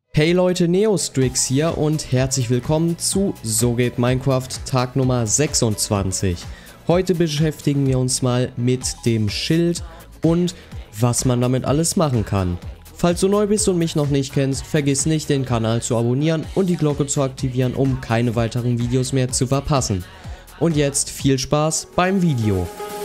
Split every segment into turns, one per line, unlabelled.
Hey Leute, Neostrix hier und herzlich willkommen zu So geht Minecraft Tag Nummer 26. Heute beschäftigen wir uns mal mit dem Schild und was man damit alles machen kann. Falls du neu bist und mich noch nicht kennst, vergiss nicht den Kanal zu abonnieren und die Glocke zu aktivieren, um keine weiteren Videos mehr zu verpassen. Und jetzt viel Spaß beim Video.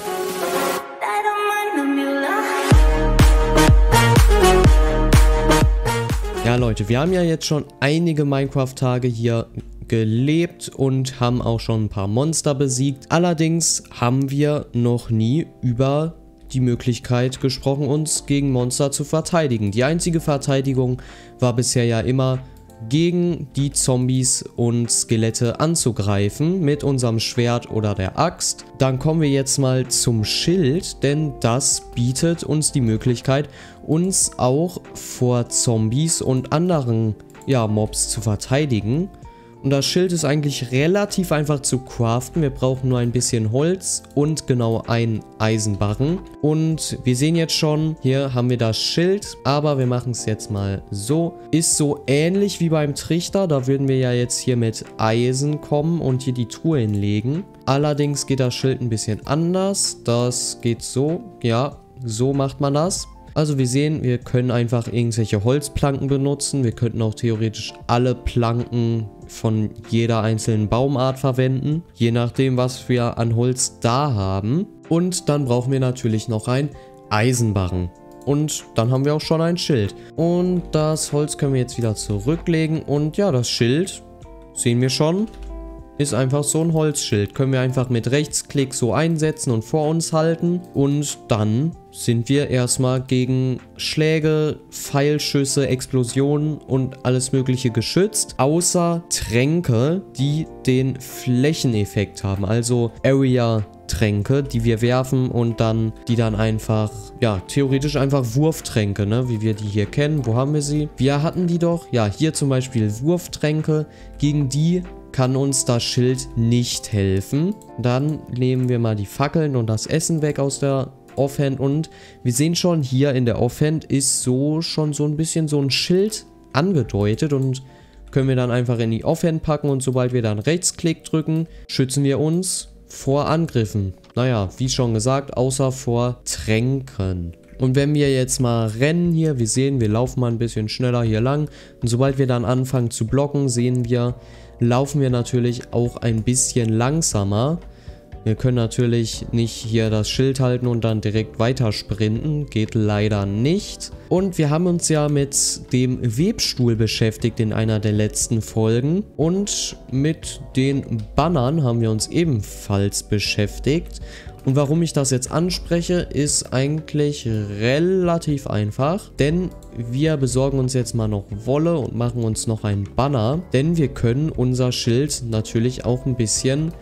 Ja Leute, wir haben ja jetzt schon einige Minecraft-Tage hier gelebt und haben auch schon ein paar Monster besiegt. Allerdings haben wir noch nie über die Möglichkeit gesprochen, uns gegen Monster zu verteidigen. Die einzige Verteidigung war bisher ja immer, gegen die Zombies und Skelette anzugreifen mit unserem Schwert oder der Axt. Dann kommen wir jetzt mal zum Schild, denn das bietet uns die Möglichkeit, uns auch vor Zombies und anderen Mobs zu verteidigen. Und das Schild ist eigentlich relativ einfach zu craften. Wir brauchen nur ein bisschen Holz und genau einen Eisenbarren. Und wir sehen jetzt schon, hier haben wir das Schild, aber wir machen es jetzt mal so. Ist so ähnlich wie beim Trichter, da würden wir ja jetzt hier mit Eisen kommen und hier die Truhe hinlegen. Allerdings geht das Schild ein bisschen anders. Das geht so, ja, so macht man das. Also wir sehen, wir können einfach irgendwelche Holzplanken benutzen. Wir könnten auch theoretisch alle Planken von jeder einzelnen Baumart verwenden. Je nachdem, was wir an Holz da haben. Und dann brauchen wir natürlich noch ein Eisenbarren. Und dann haben wir auch schon ein Schild. Und das Holz können wir jetzt wieder zurücklegen. Und ja, das Schild, sehen wir schon, ist einfach so ein Holzschild. Können wir einfach mit Rechtsklick so einsetzen und vor uns halten. Und dann sind wir erstmal gegen Schläge, Pfeilschüsse, Explosionen und alles mögliche geschützt. Außer Tränke, die den Flächeneffekt haben. Also Area-Tränke, die wir werfen und dann die dann einfach, ja, theoretisch einfach Wurftränke, ne? Wie wir die hier kennen. Wo haben wir sie? Wir hatten die doch. Ja, hier zum Beispiel Wurftränke. Gegen die kann uns das Schild nicht helfen. Dann nehmen wir mal die Fackeln und das Essen weg aus der Offhand und wir sehen schon, hier in der Offhand ist so schon so ein bisschen so ein Schild angedeutet und können wir dann einfach in die Offhand packen und sobald wir dann Rechtsklick drücken, schützen wir uns vor Angriffen. Naja, wie schon gesagt, außer vor Tränken. Und wenn wir jetzt mal rennen hier, wir sehen, wir laufen mal ein bisschen schneller hier lang und sobald wir dann anfangen zu blocken, sehen wir, laufen wir natürlich auch ein bisschen langsamer. Wir können natürlich nicht hier das Schild halten und dann direkt weiter sprinten. Geht leider nicht. Und wir haben uns ja mit dem Webstuhl beschäftigt in einer der letzten Folgen. Und mit den Bannern haben wir uns ebenfalls beschäftigt. Und warum ich das jetzt anspreche, ist eigentlich relativ einfach. Denn wir besorgen uns jetzt mal noch Wolle und machen uns noch einen Banner. Denn wir können unser Schild natürlich auch ein bisschen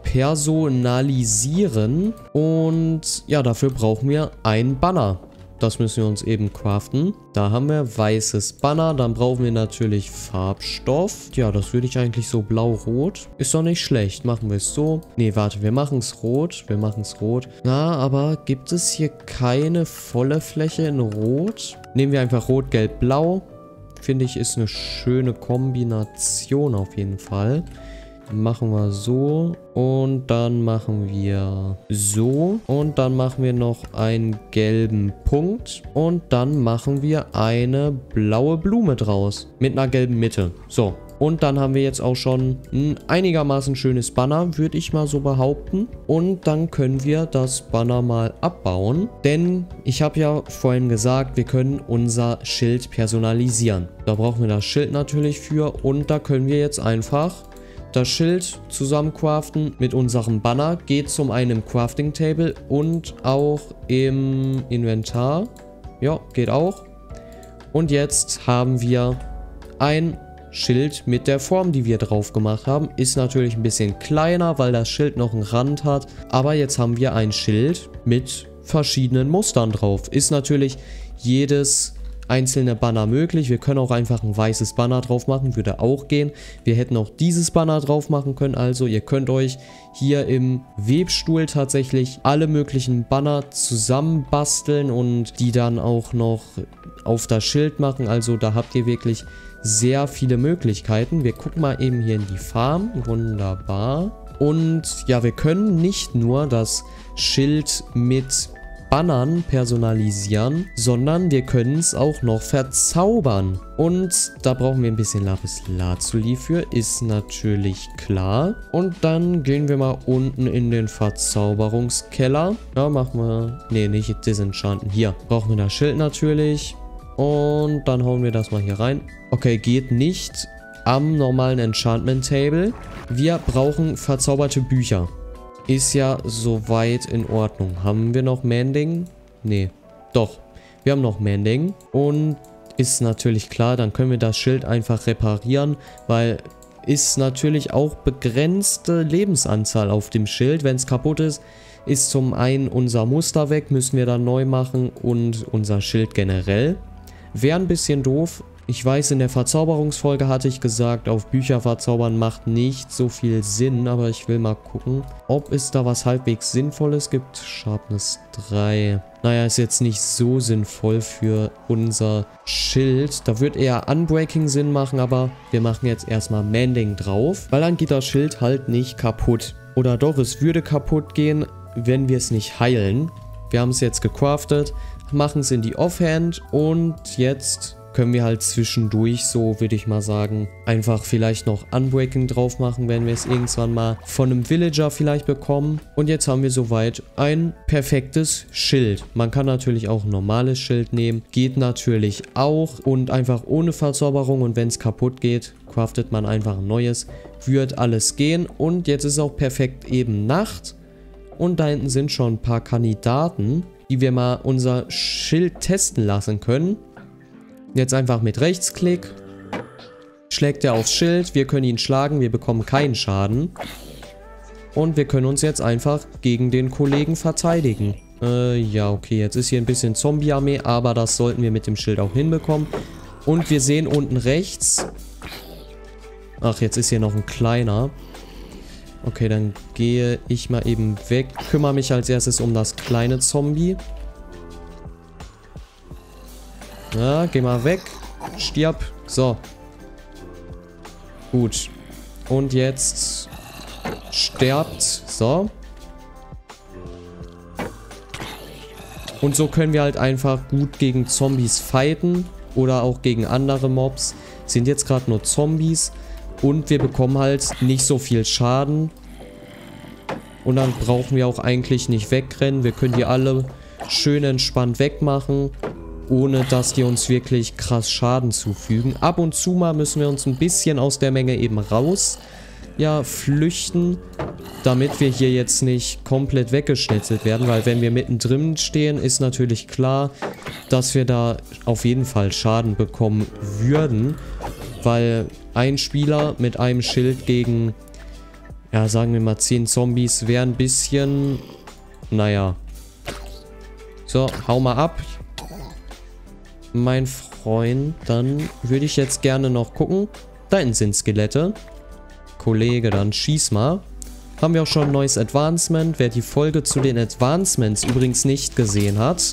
personalisieren. Und ja, dafür brauchen wir einen Banner. Das müssen wir uns eben craften. Da haben wir weißes Banner. Dann brauchen wir natürlich Farbstoff. Ja, das würde ich eigentlich so blau-rot. Ist doch nicht schlecht. Machen wir es so. Nee, warte, wir machen es rot. Wir machen es rot. Na, aber gibt es hier keine volle Fläche in rot? Nehmen wir einfach rot, gelb, blau. Finde ich, ist eine schöne Kombination auf jeden Fall. Machen wir so und dann machen wir so und dann machen wir noch einen gelben Punkt und dann machen wir eine blaue Blume draus mit einer gelben Mitte. So, und dann haben wir jetzt auch schon ein einigermaßen schönes Banner, würde ich mal so behaupten. Und dann können wir das Banner mal abbauen, denn ich habe ja vorhin gesagt, wir können unser Schild personalisieren. Da brauchen wir das Schild natürlich für und da können wir jetzt einfach das Schild zusammen craften mit unserem Banner. Geht zum einen im Crafting Table und auch im Inventar. Ja, geht auch. Und jetzt haben wir ein Schild mit der Form, die wir drauf gemacht haben. Ist natürlich ein bisschen kleiner, weil das Schild noch einen Rand hat. Aber jetzt haben wir ein Schild mit verschiedenen Mustern drauf. Ist natürlich jedes einzelne Banner möglich. Wir können auch einfach ein weißes Banner drauf machen, würde auch gehen. Wir hätten auch dieses Banner drauf machen können, also ihr könnt euch hier im Webstuhl tatsächlich alle möglichen Banner zusammenbasteln und die dann auch noch auf das Schild machen. Also da habt ihr wirklich sehr viele Möglichkeiten. Wir gucken mal eben hier in die Farm. Wunderbar. Und ja, wir können nicht nur das Schild mit Bannern personalisieren, sondern wir können es auch noch verzaubern. Und da brauchen wir ein bisschen Lapislazuli für, ist natürlich klar. Und dann gehen wir mal unten in den Verzauberungskeller. Ja, machen wir... Ne, nicht disenchanten. Hier brauchen wir das Schild natürlich. Und dann hauen wir das mal hier rein. Okay, geht nicht am normalen Enchantment Table. Wir brauchen verzauberte Bücher. Ist ja soweit in Ordnung. Haben wir noch Mending? Nee. Doch. Wir haben noch Mending. Und ist natürlich klar, dann können wir das Schild einfach reparieren, weil ist natürlich auch begrenzte Lebensanzahl auf dem Schild. Wenn es kaputt ist, ist zum einen unser Muster weg, müssen wir dann neu machen und unser Schild generell. Wäre ein bisschen doof. Ich weiß, in der Verzauberungsfolge hatte ich gesagt, auf Bücher verzaubern macht nicht so viel Sinn, aber ich will mal gucken, ob es da was halbwegs Sinnvolles gibt. Sharpness 3. Naja, ist jetzt nicht so sinnvoll für unser Schild. Da wird eher Unbreaking Sinn machen, aber wir machen jetzt erstmal Mending drauf, weil dann geht das Schild halt nicht kaputt. Oder doch, es würde kaputt gehen, wenn wir es nicht heilen. Wir haben es jetzt gecraftet, machen es in die Offhand und jetzt können wir halt zwischendurch, so würde ich mal sagen, einfach vielleicht noch Unbreaking drauf machen, wenn wir es irgendwann mal von einem Villager vielleicht bekommen. Und jetzt haben wir soweit ein perfektes Schild. Man kann natürlich auch ein normales Schild nehmen, geht natürlich auch und einfach ohne Verzauberung, und wenn es kaputt geht, craftet man einfach ein neues, wird alles gehen. Und jetzt ist auch perfekt eben Nacht und da hinten sind schon ein paar Kandidaten, die wir mal unser Schild testen lassen können. Jetzt einfach mit Rechtsklick schlägt er aufs Schild, wir können ihn schlagen, wir bekommen keinen Schaden. Und wir können uns jetzt einfach gegen den Kollegen verteidigen. Ja, okay, jetzt ist hier ein bisschen Zombie-Armee, aber das sollten wir mit dem Schild auch hinbekommen. Und wir sehen unten rechts... Ach, jetzt ist hier noch ein kleiner. Okay, dann gehe ich mal eben weg, kümmere mich als erstes um das kleine Zombie. Ja, geh mal weg. Stirb. So. Gut. Und jetzt sterbt. So. Und so können wir halt einfach gut gegen Zombies fighten. Oder auch gegen andere Mobs. Sind jetzt gerade nur Zombies. Und wir bekommen halt nicht so viel Schaden. Und dann brauchen wir auch eigentlich nicht wegrennen. Wir können die alle schön entspannt wegmachen, ohne dass die uns wirklich krass Schaden zufügen. Ab und zu mal müssen wir uns ein bisschen aus der Menge eben raus, ja, flüchten, damit wir hier jetzt nicht komplett weggeschnitzelt werden, weil wenn wir mittendrin stehen, ist natürlich klar, dass wir da auf jeden Fall Schaden bekommen würden, weil ein Spieler mit einem Schild gegen, ja, sagen wir mal 10 Zombies wäre ein bisschen, naja. So, hau mal ab. Mein Freund, dann würde ich jetzt gerne noch gucken. Da hinten sind Skelette. Kollege, dann schieß mal. Haben wir auch schon ein neues Advancement. Wer die Folge zu den Advancements übrigens nicht gesehen hat,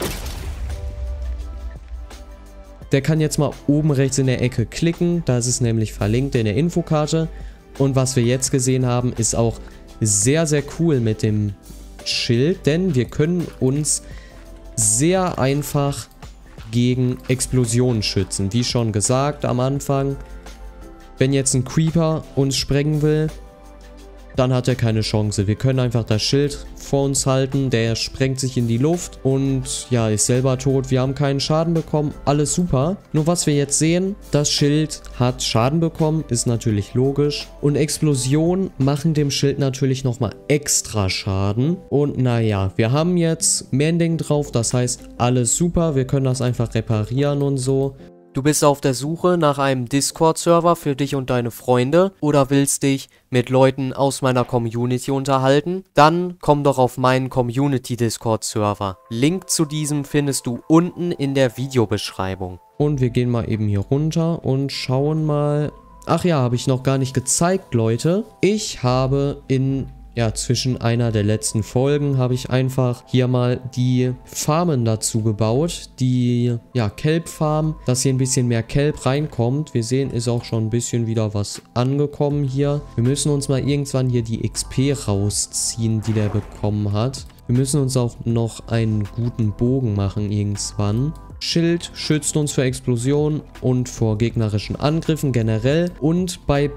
der kann jetzt mal oben rechts in der Ecke klicken. Da ist es nämlich verlinkt in der Infokarte. Und was wir jetzt gesehen haben, ist auch sehr, sehr cool mit dem Schild. Denn wir können uns sehr einfach gegen Explosionen schützen. Wie schon gesagt am Anfang, wenn jetzt ein Creeper uns sprengen will, dann hat er keine Chance. Wir können einfach das Schild vor uns halten, der sprengt sich in die Luft und ja, ist selber tot. Wir haben keinen Schaden bekommen, alles super. Nur was wir jetzt sehen, das Schild hat Schaden bekommen, ist natürlich logisch. Und Explosionen machen dem Schild natürlich nochmal extra Schaden. Und naja, wir haben jetzt Mending drauf, das heißt alles super. Wir können das einfach reparieren und so. Du bist auf der Suche nach einem Discord-Server für dich und deine Freunde oder willst dich mit Leuten aus meiner Community unterhalten? Dann komm doch auf meinen Community-Discord-Server. Link zu diesem findest du unten in der Videobeschreibung. Und wir gehen mal eben hier runter und schauen mal... Ach ja, habe ich noch gar nicht gezeigt, Leute. Ich habe in ja, zwischen einer der letzten Folgen habe ich einfach hier mal die Farmen dazu gebaut. Die, ja, Kelp-Farm, dass hier ein bisschen mehr Kelp reinkommt. Wir sehen, ist auch schon ein bisschen wieder was angekommen hier. Wir müssen uns mal irgendwann hier die XP rausziehen, die der bekommen hat. Wir müssen uns auch noch einen guten Bogen machen irgendwann. Schild schützt uns vor Explosionen und vor gegnerischen Angriffen generell. Und bei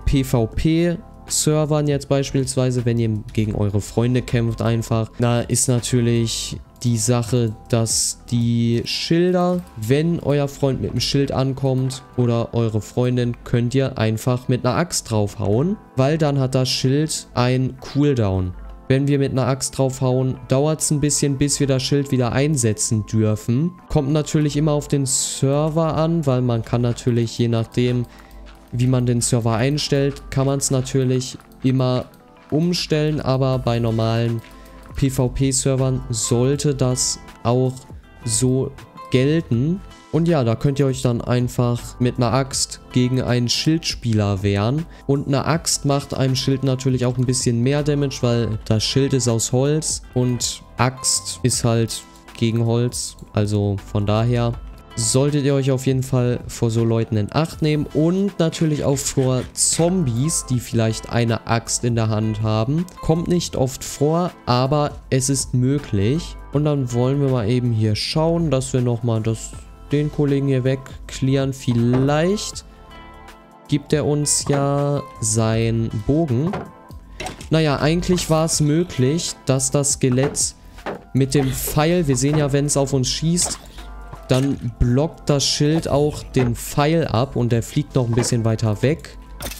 PvP-Servern jetzt beispielsweise, wenn ihr gegen eure Freunde kämpft einfach, da ist natürlich die Sache, dass die Schilder, wenn euer Freund mit dem Schild ankommt oder eure Freundin, könnt ihr einfach mit einer Axt draufhauen, weil dann hat das Schild ein Cooldown. Wenn wir mit einer Axt draufhauen, dauert es ein bisschen, bis wir das Schild wieder einsetzen dürfen. Kommt natürlich immer auf den Server an, weil man kann natürlich, je nachdem, wie man den Server einstellt, kann man es natürlich immer umstellen. Aber bei normalen PvP-Servern sollte das auch so gelten. Und ja, da könnt ihr euch dann einfach mit einer Axt gegen einen Schildspieler wehren. Und eine Axt macht einem Schild natürlich auch ein bisschen mehr Damage, weil das Schild ist aus Holz und Axt ist halt gegen Holz. Also von daher solltet ihr euch auf jeden Fall vor so Leuten in Acht nehmen. Und natürlich auch vor Zombies, die vielleicht eine Axt in der Hand haben. Kommt nicht oft vor, aber es ist möglich. Und dann wollen wir mal eben hier schauen, dass wir nochmal den Kollegen hier wegklären. Vielleicht gibt er uns ja seinen Bogen. Naja, eigentlich war es möglich, dass das Skelett mit dem Pfeil, wir sehen ja, wenn es auf uns schießt, dann blockt das Schild auch den Pfeil ab und der fliegt noch ein bisschen weiter weg.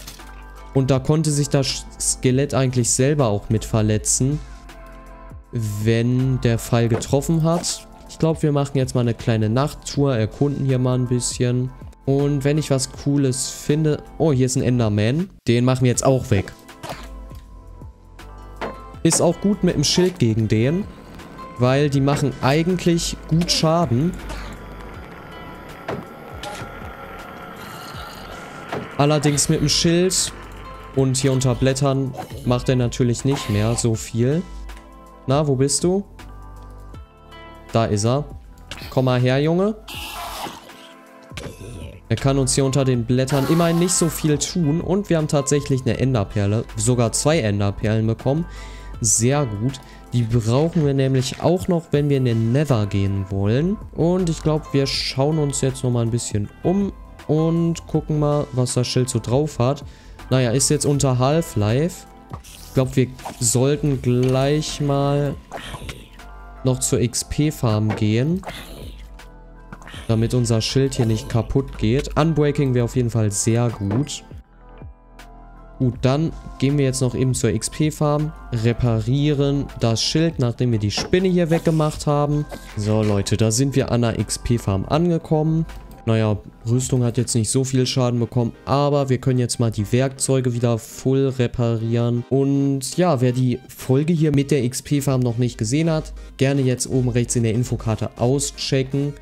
Und da konnte sich das Skelett eigentlich selber auch mit verletzen, wenn der Pfeil getroffen hat. Ich glaube, wir machen jetzt mal eine kleine Nachttour, erkunden hier mal ein bisschen. Und wenn ich was Cooles finde... Oh, hier ist ein Enderman. Den machen wir jetzt auch weg. Ist auch gut mit dem Schild gegen den, weil die machen eigentlich gut Schaden. Allerdings mit dem Schild und hier unter Blättern macht er natürlich nicht mehr so viel. Na, wo bist du? Da ist er. Komm mal her, Junge. Er kann uns hier unter den Blättern immerhin nicht so viel tun. Und wir haben tatsächlich eine Enderperle. Sogar 2 Enderperlen bekommen. Sehr gut. Die brauchen wir nämlich auch noch, wenn wir in den Nether gehen wollen. Und ich glaube, wir schauen uns jetzt nochmal ein bisschen um. Und gucken mal, was das Schild so drauf hat. Naja, ist jetzt unter Half-Life. Ich glaube, wir sollten gleich mal noch zur XP-Farm gehen, damit unser Schild hier nicht kaputt geht. Unbreaking wäre auf jeden Fall sehr gut. Gut, dann gehen wir jetzt noch eben zur XP-Farm, reparieren das Schild, nachdem wir die Spinne hier weggemacht haben. So Leute, da sind wir an der XP-Farm angekommen. Naja, Rüstung hat jetzt nicht so viel Schaden bekommen, aber wir können jetzt mal die Werkzeuge wieder voll reparieren. Und ja, wer die Folge hier mit der XP-Farm noch nicht gesehen hat, gerne jetzt oben rechts in der Infokarte auschecken.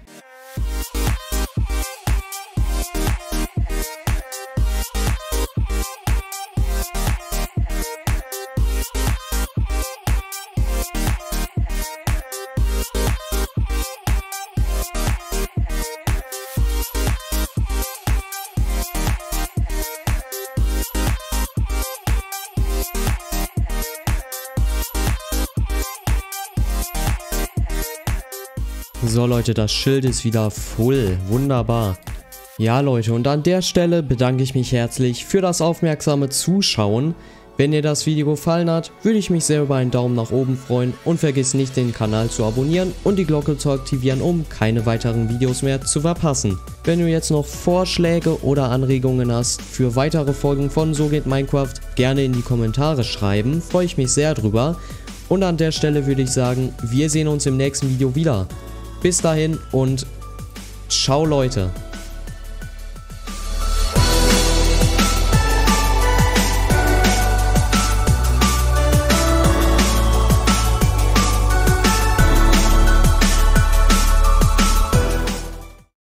So Leute, das Schild ist wieder voll. Wunderbar. Ja Leute, und an der Stelle bedanke ich mich herzlich für das aufmerksame Zuschauen. Wenn dir das Video gefallen hat, würde ich mich sehr über einen Daumen nach oben freuen und vergiss nicht, den Kanal zu abonnieren und die Glocke zu aktivieren, um keine weiteren Videos mehr zu verpassen. Wenn du jetzt noch Vorschläge oder Anregungen hast für weitere Folgen von So geht Minecraft, gerne in die Kommentare schreiben, freue ich mich sehr drüber. Und an der Stelle würde ich sagen, wir sehen uns im nächsten Video wieder. Bis dahin und ciao Leute.